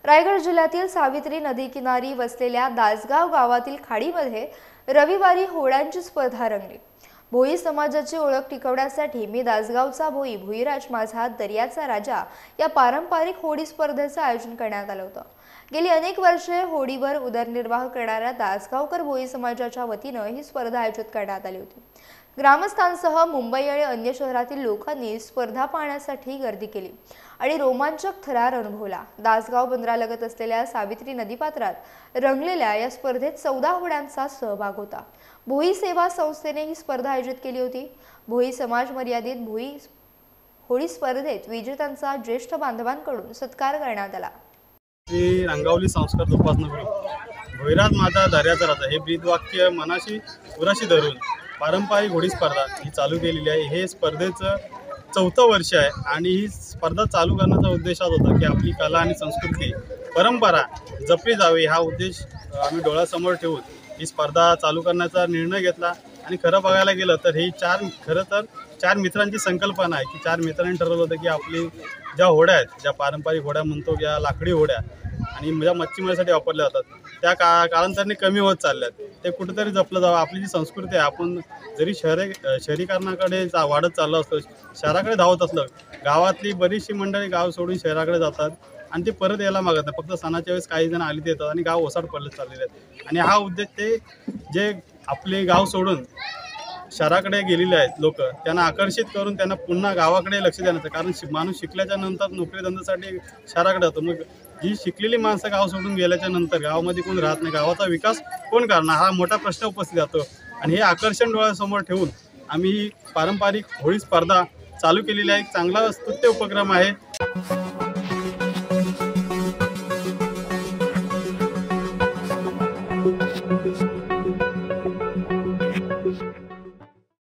रायगड जिल्ह्यातील सावित्री नदी किनारी वसलेल्या दासगाव गावातील खाडीमध्ये रविवारी होड्यांची स्पर्धा रंगली। भोई समाजाची ओळख टिकवण्यासाठी मी दासगावचा भोई भोईराज माझा दर्याचा राजा या पारंपरिक होडी स्पर्धेचे आयोजन करण्यात आले होते। गेली अनेक वर्षे होडीवर उदरनिर्वाह करणाऱ्या दासगावकर भोई समाजाच्या वतीने ही स्पर्धा आयोजित करण्यात आली होती। ग्रामस्थांसह मुंबई आणि अन्य शहरातील लोकांनी स्पर्धा पाहण्यासाठी गर्दी केली आणि रोमांचक थरार अनुभवला। दासगाव बंदरालगत असलेल्या सावित्री नदीपात्रात रंगलेल्या या स्पर्धेत 14 होड्यांचा सहभाग होता। भोई सेवा संस्थेने ही स्पर्धा आयोजित केली होती। भोई समाज मर्यादित भोई होडी स्पर्धेत विजेत्यांचा ज्येष्ठ बांधवांकडून सत्कार करण्यात आला। श्री रंगावली संस्कार उपासना ग्रुप भोईराज माझा दर्याचा राजा हे ब्रीदवाक्य मनाशी पुराशी धरून पारंपरिक होडी स्पर्धा ही चालू केलेली आहे। हे स्पर्धेचं 4थं वर्ष आहे आणि ही स्पर्धा चालू करण्याचा उद्देश होता की आपली कला आणि संस्कृती परंपरा जपली जावी हा उद्देश आम्ही डोळ्यासमोर ठेवून ही स्पर्धा चालू करण्याचा निर्णय घेतला। आणि खरं बघायला गेलं तर ही चार मित्रांची संकल्पना आहे की 4 मित्रांनी ठरवलं होतं की आपली ज्या होड्या आहेत, ज्या पारंपरिक होड्या म्हणतो, ज्या लाकडी होड्या आणि ज्या मच्छीमारीसाठी वापरल्या जातात त्या कालांतराने कमी होत चालल्यात, ते कुठेतरी जपलं जावं। आपली जी संस्कृती आहे, आपण जरी शहरीकरणाकडे वाढत चाललो असतो, शहराकडे धावत असलं, गावातली बरीचशी मंडळी गाव सोडून शहराकडे जातात आणि ते परत यायला मागत नाही। फक्त सणाच्या वेळेस काही जण आली येतात आणि गाव ओसाड पडले चाललेले आहेत। आणि हा उद्देश ते जे आपले गाव सोडून शहराकडे गेलेले आहेत लोक, त्यांना आकर्षित करून त्यांना पुन्हा गावाकडे लक्ष देण्याचं, कारण माणूस शिकल्याच्या नंतर नोकरी धंद्यासाठी शहराकडे जातो। मग जी शिकलेली माणसं गाव सोडून गेल्याच्या नंतर गावामध्ये कोण राहत नाही, गावाचा विकास कोण करणार हा मोठा प्रश्न उपस्थित होतो। आणि हे आकर्षण डोळ्यासमोर ठेवून आम्ही ही पारंपरिक होडी स्पर्धा चालू केलेली आहे। एक चांगला स्तुत्य उपक्रम आहे।